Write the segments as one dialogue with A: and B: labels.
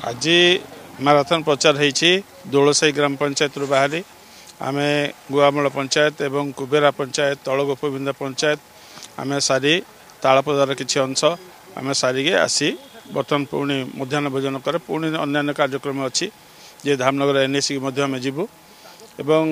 A: आज माराथन प्रचार होती दोलसाई ग्राम पंचायत रू बाहरी आम गुआमूल पंचायत एवं कुबेरा पंचायत तल गोपबिंदा पंचायत आम सारी तालपदार किसी अंश आम सारिके आसी बर्तमान पुणी मध्याह्न भोजन कर पुणी अन्य कार्यक्रम अच्छी जे धामनगर एनएसी आम जीवु एवं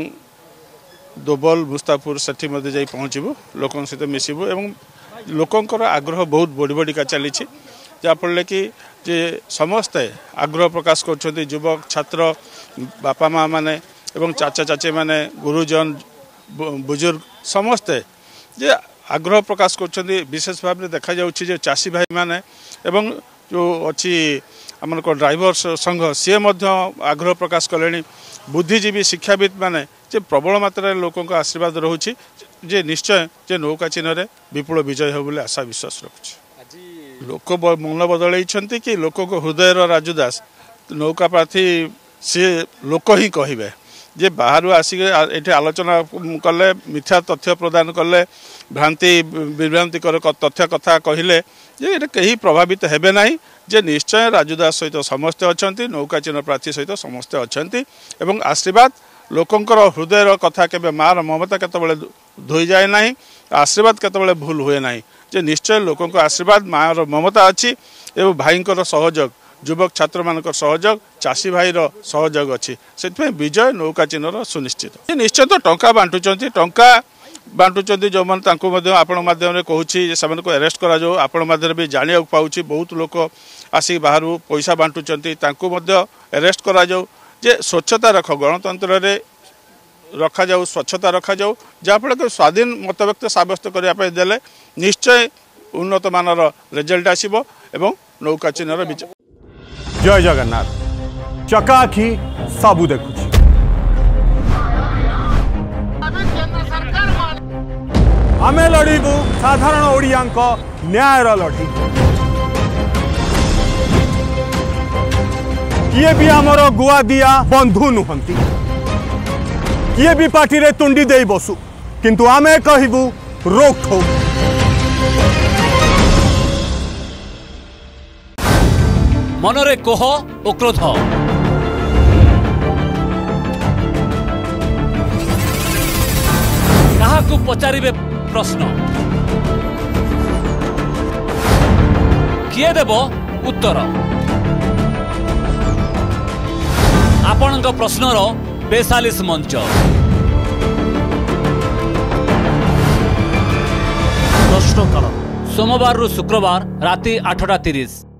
A: दोबल मुस्तापुर सेठी जाई पहुँचबू लोकों सहित मिसबू एवं लोकंर आग्रह बहुत बढ़ी बढ़िका चली जहाँफल कि जे समस्ते आग्रह प्रकाश कर युवक छात्र बापा माँ माने एवं चाचा चाची माने गुरुजन बुजुर्ग समस्ते जे आग्रह प्रकाश कर विशेष भाव में देखा जाउछि चाषी भाई माने एवं जो अच्छी आम ड्राइवर संघ सी आग्रह प्रकाश कले बुद्धिजीवी शिक्षाविद माने जे प्रबल मात्रा लोकों आशीर्वाद रोचे जे निश्चय जे नौका चिन्ह विपुल विजय हो बोले आशा विश्वास रखुच्छे लोक मन बदल कि लोक हृदय राजुदास नौका प्रार्थी सी लोक ही कहे जे बाहर आसिक ये आलोचना कले मिथ्या तथ्य प्रदान कले भ्रांति विभ्रांतिकर तथ्य कथा कहले जे कहीं प्रभावित हेबे नहीं जे निश्चय राजुदास सहित समस्ते अच्छा नौका चिन्ह प्रार्थी सहित समस्ते अच्छा आशीर्वाद लोकंकर हृदय कथा के मार ममता केतबेले धोई जाए ना आशीर्वाद केतबेले भूल हुए ना जे निश्चय लोकों आशीर्वाद मार ममता अच्छी एवं भाईंकर सहयोग युवक छात्र मान सहयोग चाषी भाईर सहयोग अच्छी से विजय नौका चिन्ह सुनिश्चित निश्चय तो टंका बांटुंट टंका बांटुंट जो मैंने आपण माध्यम कहूँ अरेस्ट करा आपण माध्यम भी जाना पाँच बहुत लोक आसिक बाहर पैसा बांटुंट अरेस्ट करा जे स्वच्छता रख गणतंत्र रे रखा जाऊ स्वच्छता रखा जाऊ जहाँफल कि स्वाधीन मतव्यक्त सब्यस्त करने देले निश्चय उन्नत मानर रिजल्ट आसीबो एवं नौका चिन्ह विजय।
B: जय जगन्नाथ चकाखी सबू देखुछि आमे लड़ीबू साधारण ओडियांक न्यायर लड़ी किए भी आमर गुआ दिया बंधु नुहंती किए भी पार्टी रे तुंडी दे बसु किंतु आमे कहबू रोक ठोक
C: मनरे कोह ओ क्रोध काहाकू पचारिबे प्रश्न किए देब उत्तर आपणक प्रश्नर 42 मंच प्रश्नकाल सोमवार रु शुक्रवार राति 8:30।